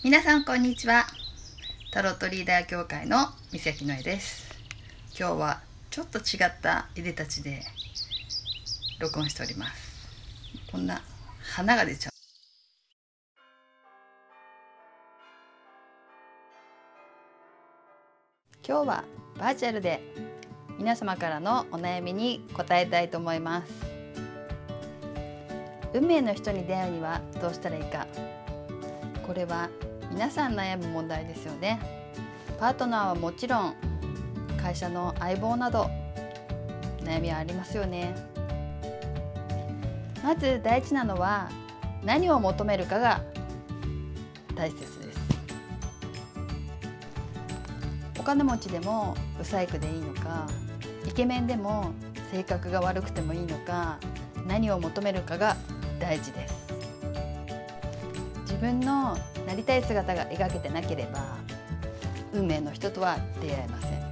皆さんこんにちは。タロットリーダー協会の三崎のえです。今日はちょっと違ったいでたちで録音しております。こんな花が出ちゃう。今日はバーチャルで皆様からのお悩みに答えたいと思います。運命の人に出会うにはどうしたらいいか。これは皆さん悩む問題ですよね。パートナーはもちろん、会社の相棒など悩みはありますよね。まず大事なのは何を求めるかが大切です。お金持ちでも不細工でいいのか、イケメンでも性格が悪くてもいいのか、何を求めるかが大事です。自分のなりたい姿が描けてなければ運命の人とは出会えません。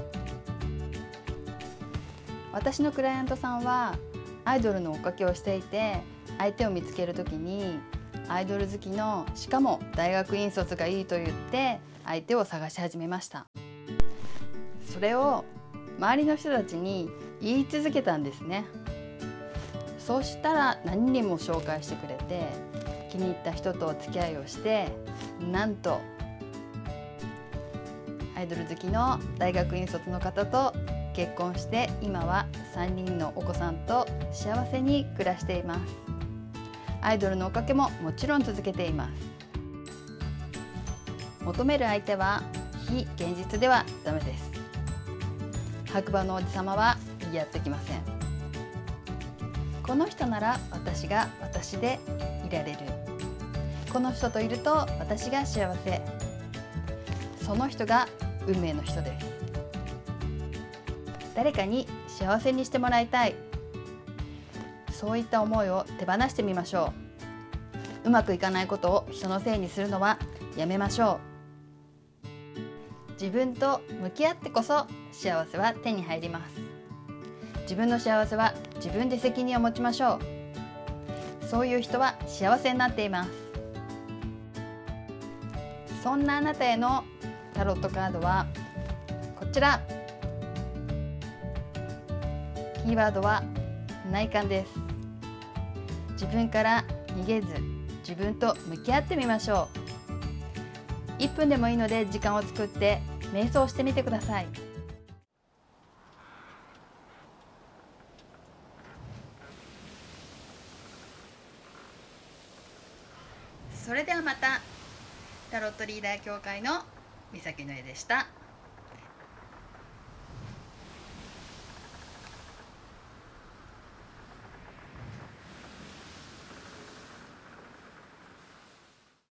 私のクライアントさんはアイドルの追っかけをしていて、相手を見つけるときにアイドル好きの、しかも大学院卒がいいと言って相手を探し始めました。それを周りの人たちに言い続けたんですね。そうしたら何人も紹介してくれて、気に入った人とお付き合いをして、なんとアイドル好きの大学院卒の方と結婚して、今は3人のお子さんと幸せに暮らしています。アイドルの追っかけももちろん続けています。求める相手は非現実ではダメです。白馬の王子様はやってきません。この人なら私が私でいられる。この人といると私が幸せ。その人が運命の人です。誰かに幸せにしてもらいたい。そういった思いを手放してみましょう。うまくいかないことを人のせいにするのはやめましょう。自分と向き合ってこそ幸せは手に入ります。自分の幸せは自分で責任を持ちましょう。そういう人は幸せになっています。そんなあなたへのタロットカードはこちら。キーワードは内観です。自分から逃げず、自分と向き合ってみましょう。1分でもいいので時間を作って瞑想してみてください。それではまた。タロットリーダー協会の三崎のえでした。